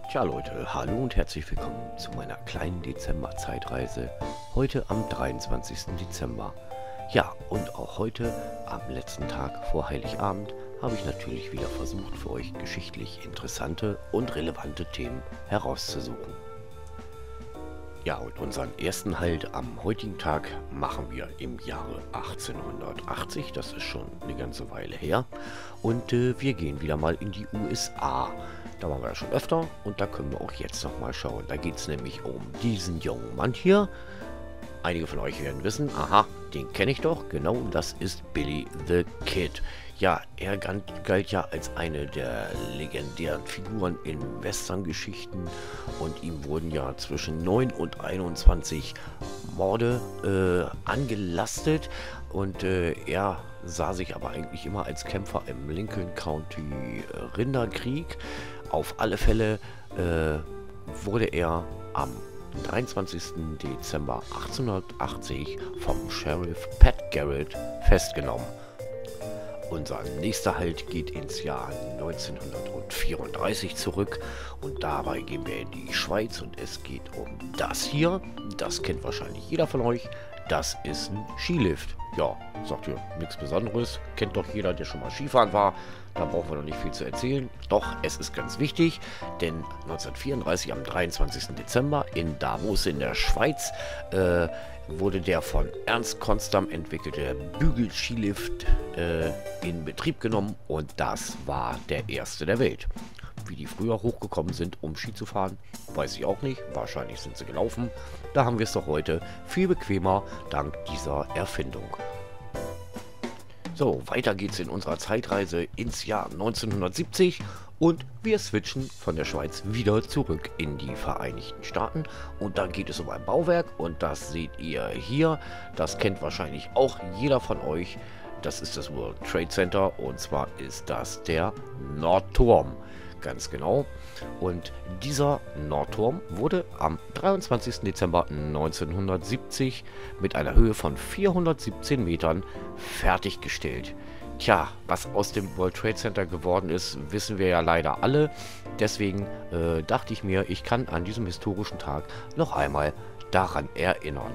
Tja Leute, hallo und herzlich willkommen zu meiner kleinen Dezember-Zeitreise, heute am 23. Dezember. Ja, und auch heute, am letzten Tag vor Heiligabend, habe ich natürlich wieder versucht, für euch geschichtlich interessante und relevante Themen herauszusuchen. Ja, und unseren ersten Halt am heutigen Tag machen wir im Jahre 1880, das ist schon eine ganze Weile her. Und wir gehen wieder mal in die USA. Da waren wir ja schon öfter und da können wir auch jetzt noch mal schauen. Da geht es nämlich um diesen jungen Mann hier. Einige von euch werden wissen, aha, den kenne ich doch. Genau, das ist Billy the Kid. Ja, er galt ja als eine der legendären Figuren in Western-Geschichten und ihm wurden ja zwischen 9 und 21 Morde angelastet und er sah sich aber eigentlich immer als Kämpfer im Lincoln County Rinderkrieg. Auf alle Fälle wurde er am 23. Dezember 1880 vom Sheriff Pat Garrett festgenommen. Unser nächster Halt geht ins Jahr 1934 zurück und dabei gehen wir in die Schweiz und es geht um das hier. Das kennt wahrscheinlich jeder von euch. Das ist ein Skilift. Ja, sagt ihr, nichts Besonderes. Kennt doch jeder, der schon mal Skifahren war. Da brauchen wir noch nicht viel zu erzählen. Doch, es ist ganz wichtig, denn 1934 am 23. Dezember in Davos in der Schweiz wurde der von Ernst Konstam entwickelte Bügel-Skilift in Betrieb genommen und das war der erste der Welt. Wie die früher hochgekommen sind, um Ski zu fahren, weiß ich auch nicht. Wahrscheinlich sind sie gelaufen. Da haben wir es doch heute viel bequemer dank dieser Erfindung. So, weiter geht's in unserer Zeitreise ins Jahr 1970 und wir switchen von der Schweiz wieder zurück in die Vereinigten Staaten und da geht es um ein Bauwerk und das seht ihr hier. Das kennt wahrscheinlich auch jeder von euch. Das ist das World Trade Center und zwar ist das der Nordturm. Ganz genau. Und dieser Nordturm wurde am 23. Dezember 1970 mit einer Höhe von 417 Metern fertiggestellt. Tja, was aus dem World Trade Center geworden ist, wissen wir ja leider alle. Deswegen dachte ich mir, ich kann an diesem historischen Tag noch einmal daran erinnern.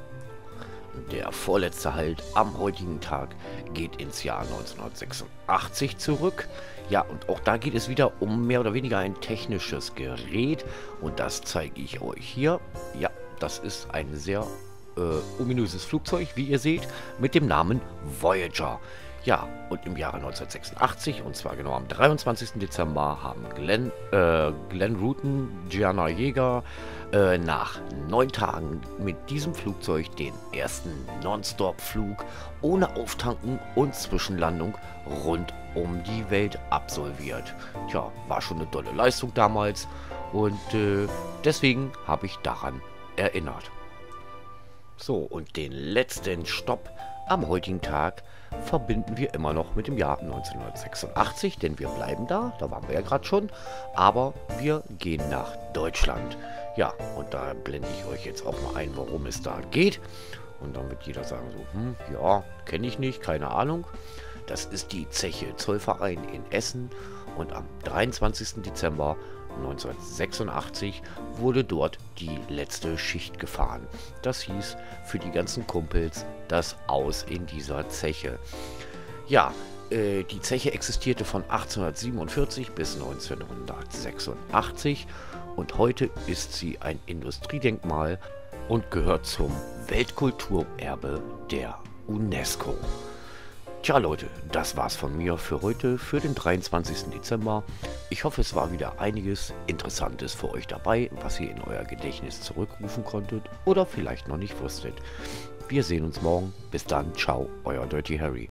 Der vorletzte Halt am heutigen Tag geht ins Jahr 1986 zurück. Ja, und auch da geht es wieder um mehr oder weniger ein technisches Gerät. Und das zeige ich euch hier. Ja, das ist ein sehr ominöses Flugzeug, wie ihr seht, mit dem Namen Voyager. Ja, und im Jahre 1986, und zwar genau am 23. Dezember, haben Glenn Rutten, Gianna Yeager nach 9 Tagen mit diesem Flugzeug den ersten Non-Stop-Flug ohne Auftanken und Zwischenlandung rund um die Welt absolviert. Tja, war schon eine tolle Leistung damals und deswegen habe ich daran erinnert. So, und den letzten Stopp am heutigen Tag verbinden wir immer noch mit dem Jahr 1986, denn wir bleiben da waren wir ja gerade schon, aber wir gehen nach Deutschland. Ja, und da blende ich euch jetzt auch mal ein, worum es da geht. Und dann wird jeder sagen so, ja, kenne ich nicht, keine Ahnung. Das ist die Zeche Zollverein in Essen und am 23. Dezember 1986 wurde dort die letzte Schicht gefahren. Das hieß für die ganzen Kumpels das Aus in dieser Zeche. Ja, die Zeche existierte von 1847 bis 1986 und heute ist sie ein Industriedenkmal und gehört zum Weltkulturerbe der UNESCO. Tja Leute, das war's von mir für heute, für den 23. Dezember. Ich hoffe, es war wieder einiges Interessantes für euch dabei, was ihr in euer Gedächtnis zurückrufen konntet oder vielleicht noch nicht wusstet. Wir sehen uns morgen. Bis dann, ciao, euer Dirty Harry.